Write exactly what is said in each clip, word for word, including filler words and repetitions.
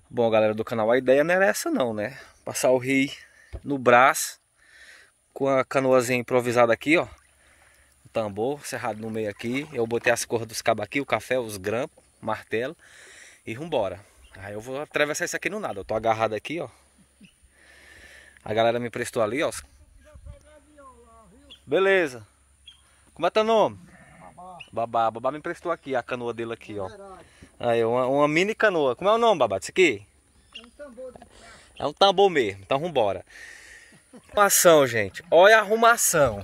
Bom, galera do canal, a ideia não era essa não, né? Passar o rio no braço, com a canoazinha improvisada aqui, ó. O tambor cerrado no meio aqui. Eu botei as cores dos cabos aqui, o café, os grampos, martelo. E vambora. Aí eu vou atravessar isso aqui no nada. Eu tô agarrado aqui, ó. A galera me emprestou ali, ó. Beleza. Como é teu nome? Babá. Babá. Babá me emprestou aqui, a canoa dele aqui, ó. Aí, uma, uma mini canoa. Como é o nome, Babá, disso aqui? É um tambor de... É um tambor mesmo. Então vambora. Arrumação, gente. Olha a arrumação.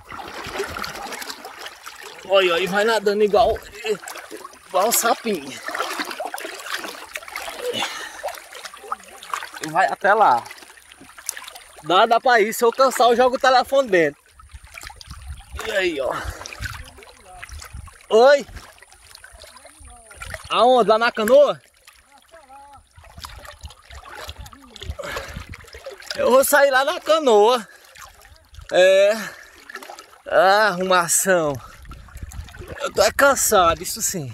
Olha aí, vai nadando igual, igual um sapinho. Vai até lá. Dá, dá pra ir. Se eu cansar, eu jogo o telefone dentro. E aí, ó. Oi? Aonde? Lá na canoa? Eu vou sair lá na canoa. É. Ah, arrumação. Eu tô é cansado, isso sim.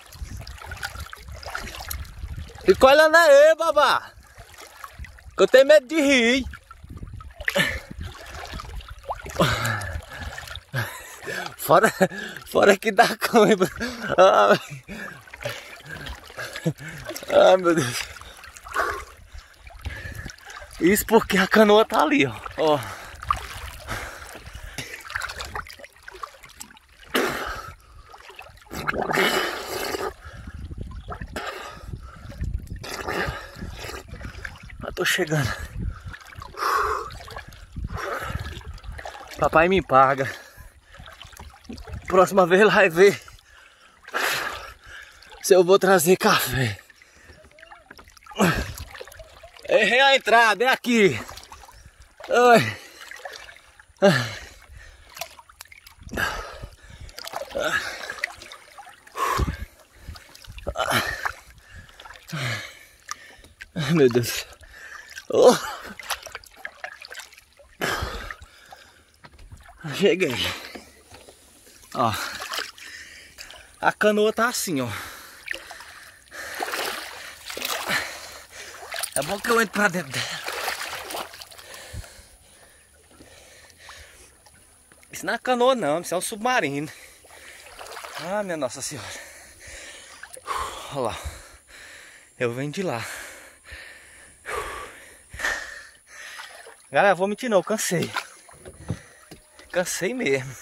Fica olhando aí, babá. Que eu tenho medo de rir. Fora, fora que dá cãibra. Ai. Ai, meu Deus. Isso porque a canoa tá ali, ó. Ó. Eu tô chegando. Papai me paga. Próxima vez ele vai ver se eu vou trazer café. Errei a entrada, é aqui. Ai. Ai, meu Deus. Oh. Cheguei. Ó. A canoa tá assim, ó. É bom que eu entre pra dentro dela. Isso não é canoa não, isso é um submarino. Ah, minha Nossa Senhora. Olha lá. Eu venho de lá. Galera, vou mentir não, eu cansei. Cansei mesmo.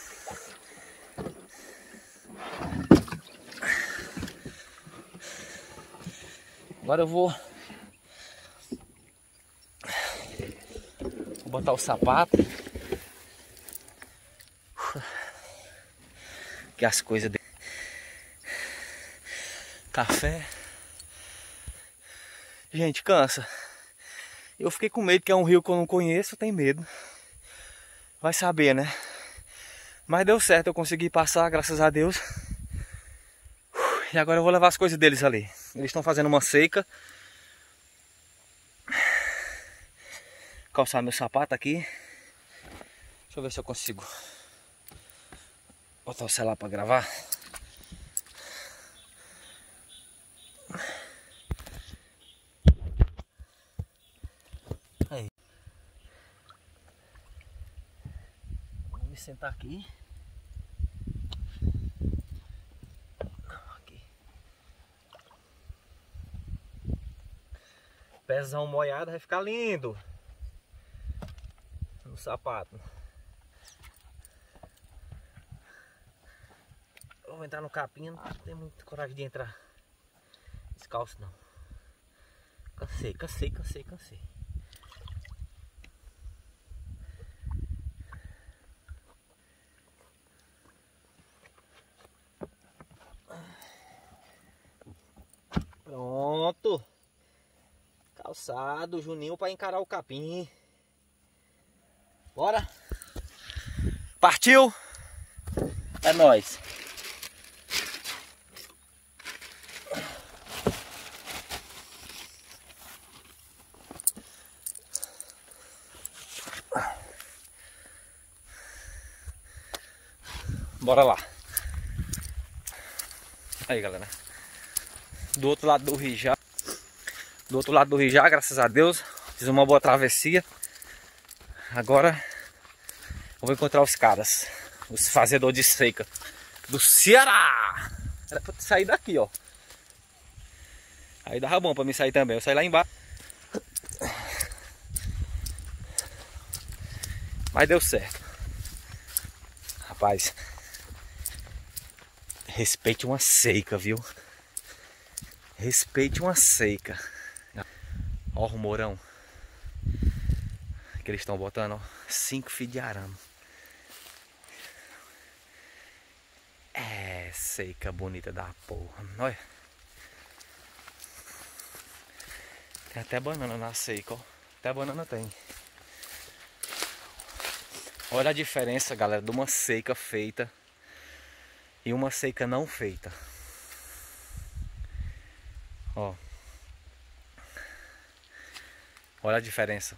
Agora eu vou... Vou botar o sapato. Que as coisas de... Café. Gente, cansa. Eu fiquei com medo, que é um rio que eu não conheço, tem medo. Vai saber, né? Mas deu certo, eu consegui passar, graças a Deus. E agora eu vou levar as coisas deles ali. Eles estão fazendo uma seca. Calçar meu sapato aqui. Deixa eu ver se eu consigo botar o celular para gravar. Aí. Vou me sentar aqui. Aqui. Pezão molhado vai ficar lindo no sapato. Eu vou entrar no capim, não tenho muita coragem de entrar descalço não. Cansei, cansei, cansei, cansei. Pronto. Calçado, Juninho para encarar o capim. Bora. Partiu. É nóis. Bora lá. Aí, galera. Do outro lado do rio já. do outro lado do rio já, graças a Deus. Fiz uma boa travessia. Agora eu vou encontrar os caras, os fazedores de seca do Ceará. Era pra sair daqui, ó. Aí dava bom pra mim sair também. Eu saí lá embaixo. Mas deu certo. Rapaz, respeite uma seca, viu? Respeite uma seca. Ó o rumorão que eles estão botando, ó. Cinco fios de arame. É, seca bonita da porra. Olha. Tem até banana na seca, ó. Até banana tem. Olha a diferença, galera, de uma seca feita e uma seca não feita. Ó. Olha a diferença.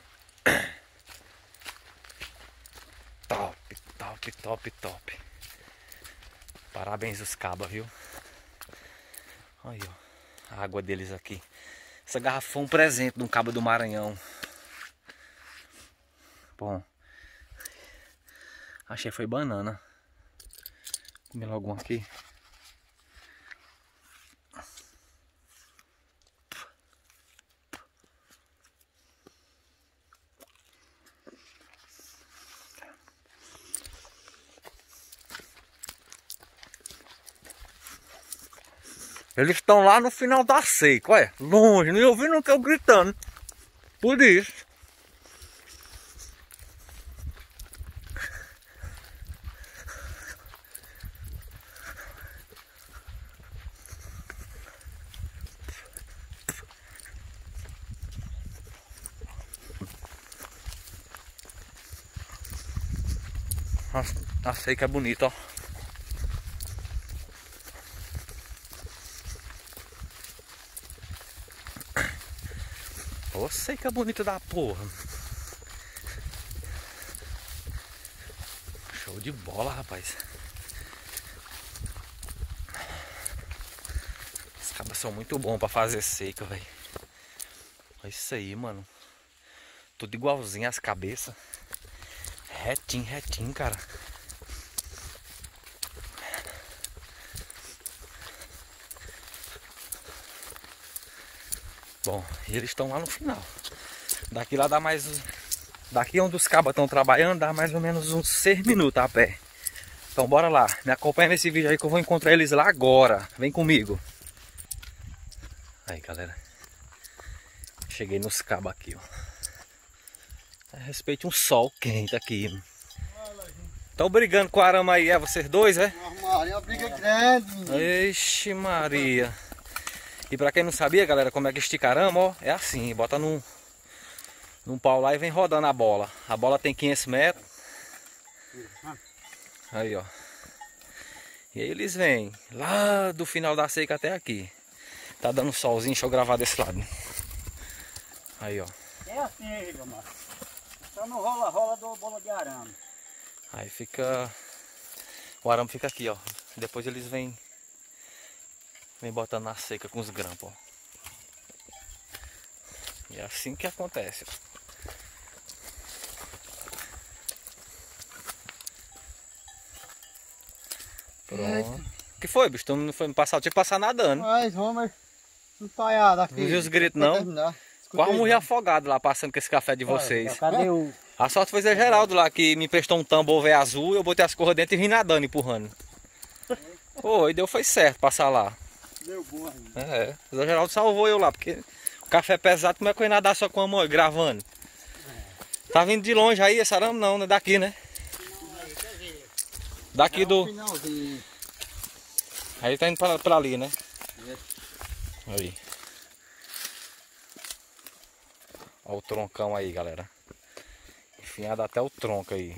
Top, top, top, top. Parabéns os cabas, viu? Aí, ó. A água deles aqui. Essa garrafa foi um presente de um cabo do Maranhão. Bom. Achei foi banana. Comer logo um aqui. Eles estão lá no final da seca, olha, longe, não ouvindo o que eu gritando. Por isso. A, a seca é bonita, ó. Ô, seca bonita da porra. Show de bola, rapaz. Os cabas são muito bons pra fazer seca, velho. Olha isso aí, mano. Tudo igualzinho as cabeças. Retinho, retinho, cara. Bom, e eles estão lá no final. Daqui lá dá mais... Daqui onde os cabas estão trabalhando, dá mais ou menos uns seis minutos a pé. Então bora lá. Me acompanha nesse vídeo aí que eu vou encontrar eles lá agora. Vem comigo. Aí, galera. Cheguei nos cabos aqui, ó. Respeite um sol quente aqui. Estão brigando com o arame aí, é? Vocês dois, é? Maria, uma briga grande. Ixi, Maria. E pra quem não sabia, galera, como é que estica arame, ó, é assim, bota num, num pau lá e vem rodando a bola. A bola tem quinhentos metros. Aí, ó. E aí eles vêm lá do final da seca até aqui. Tá dando solzinho, deixa eu gravar desse lado. Aí, ó. É assim, meu mano. Só não rola, rola do bola de arame. Aí fica... O arame fica aqui, ó. Depois eles vêm... Vem botando na seca com os grampos, ó. E é assim que acontece, ó. Pronto. O que foi, bicho? Tu não foi me passar? Eu tinha que passar nadando. Mas, Homer, não tá daqui. Não viu os gritos, não? Quase morri afogado lá, passando com esse café de vocês. Cadê o... A sorte foi Zé Geraldo lá, que me emprestou um tambor velho azul. Eu botei as corras dentro e vim nadando, empurrando. Pô, e deu, foi certo passar lá. Deu bom ainda. É, o Zé Geraldo salvou eu lá, porque o café é pesado, como é que eu ia nadar só com a mão gravando? É. Tá vindo de longe aí esse arame? Não, né? Daqui, né? Daqui do... Aí tá indo pra, pra ali, né? É. Aí. Olha o troncão aí, galera. Enfiado até o tronco aí.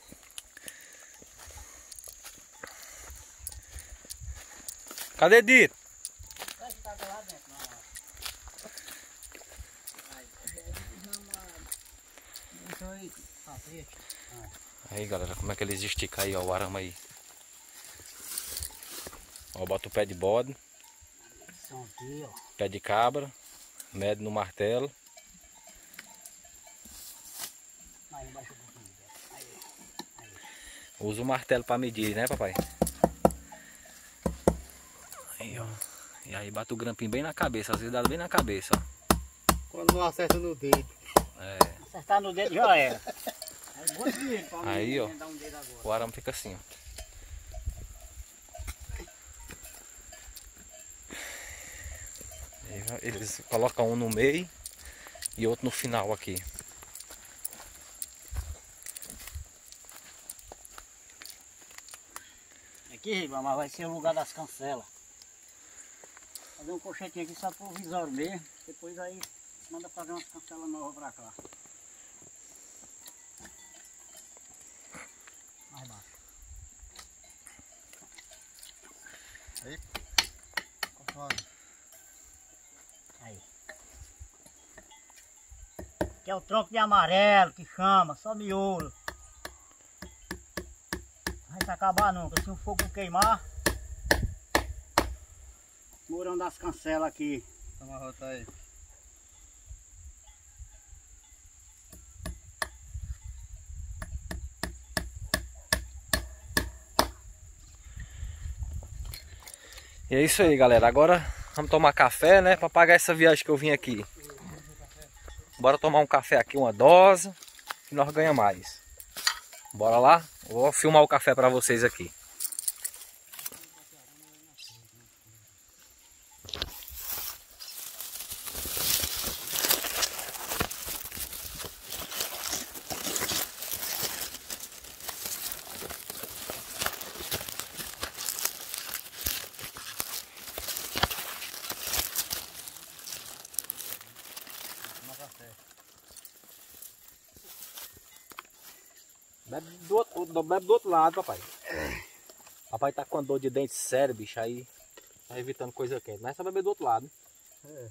Cadê Dito? Aí, galera, como é que eles esticam aí, ó, o arame aí. Ó, bota o pé de bode. Pé de cabra. Mede no martelo. Aí, baixa um pouquinho. Aí, aí. Usa o martelo para medir, né, papai? Aí, ó. E aí bate o grampinho bem na cabeça, às vezes dá bem na cabeça, ó. Quando não acerta no dedo. É. Acertar no dedo já era. Aí, bota o dedo pra Aí, ó. dar um dedo agora. O arame fica assim, ó. Eles colocam um no meio e outro no final aqui. Aqui, Ribamar, mas vai ser o lugar das cancelas. Fazer um colchetinho aqui só pro visório mesmo. Depois aí manda fazer umas cancelas novas pra cá. Mais baixo. Aí. Conforme. Aí. Que é o tronco de amarelo que chama, só miolo. Não vai se acabar nunca, se o fogo queimar. Morão das cancelas aqui. Toma a rota aí. E é isso aí, galera. Agora vamos tomar café, né? Para pagar essa viagem que eu vim aqui. Bora tomar um café aqui, uma dose, que nós ganhamos mais. Bora lá? Vou filmar o café para vocês aqui. Bebe do outro, bebe do outro lado, papai. Papai tá com dor de dente sério, bicho, aí tá evitando coisa quente. Mas é só beber do outro lado. É.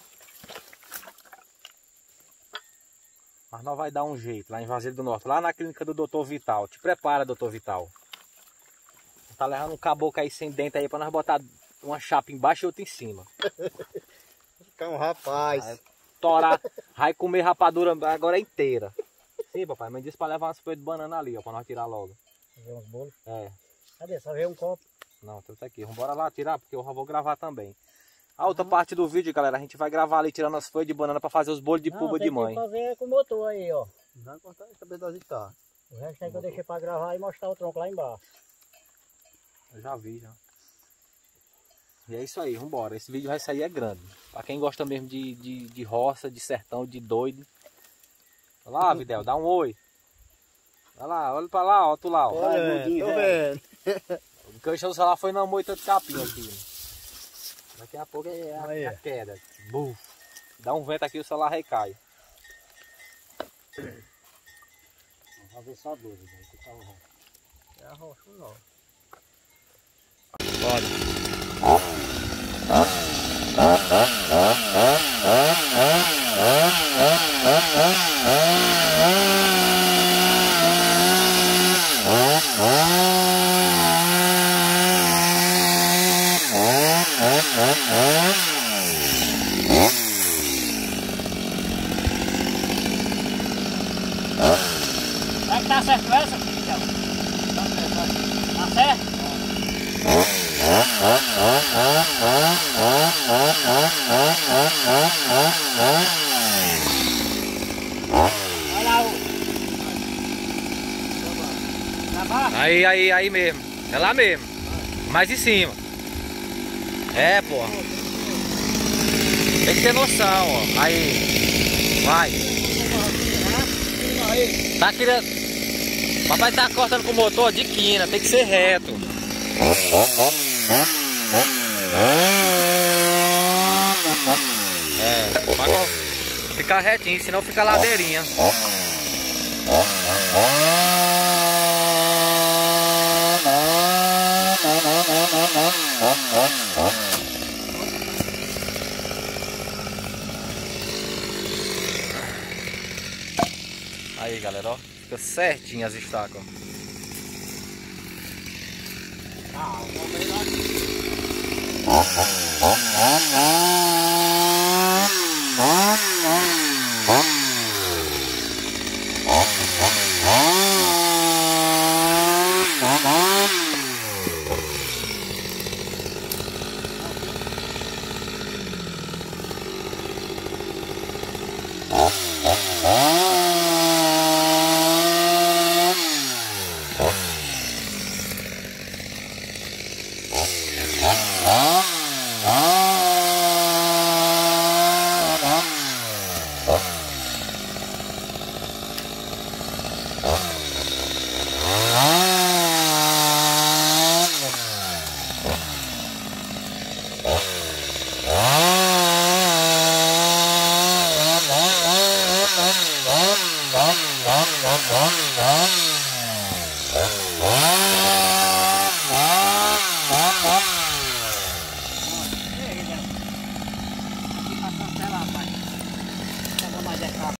Mas nós vai dar um jeito lá em Juazeiro do Norte, lá na clínica do doutor Vital. Te prepara, doutor Vital. Tá levando um caboclo aí sem dente aí pra nós botar uma chapa embaixo e outra em cima. Ficar um rapaz. Vai torar, vai comer rapadura agora inteira. Sim, papai, mas disse pra levar umas folhas de banana ali, ó, pra nós tirar logo. Fazer uns bolos. É. Cadê? Só veio um copo. Não, tudo aqui. Vamos embora lá tirar, porque eu já vou gravar também. A outra uhum. parte do vídeo, galera, a gente vai gravar ali tirando as folhas de banana pra fazer os bolos de puba de mãe. Não, tem que fazer com o motor aí, ó. Vai cortar a cabeça das guitarras. O resto é que eu deixei pra gravar e mostrar o tronco lá embaixo. Eu já vi, já. E é isso aí, vambora. Esse vídeo vai sair é grande. Pra quem gosta mesmo de, de, de roça, de sertão, de doido. Olha lá, Videl, dá um oi. Olha lá, olha pra lá, ó, tu lá, ó. Olha, tô vendo. O canchão do celular foi na moita de capim aqui. Daqui a pouco é a, é a queda. Buf. Dá um vento aqui e o celular recai. Vamos fazer só dois, né? Que tá o resto. É a rocha, não. Pode. Será que tá certo essa, Miguel? Tá certo? Olha lá o... Aí, aí, aí mesmo. É lá mesmo. Mais em cima. É, pô. Tem que ter noção, ó. Aí. Vai. Tá querendo... Papai tá cortando com o motor de quina. Tem que ser reto. É. Vai ficar retinho, senão fica ladeirinha. Aí, galera, ó, fica certinho as estacas. Ah, vamos ver lá. Aqui na cancela, rapaz. Não mais é caro.